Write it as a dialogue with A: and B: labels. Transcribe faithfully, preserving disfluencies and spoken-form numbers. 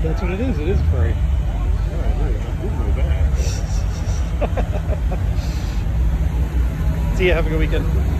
A: That's what it is. It is free. See ya. Have a good weekend.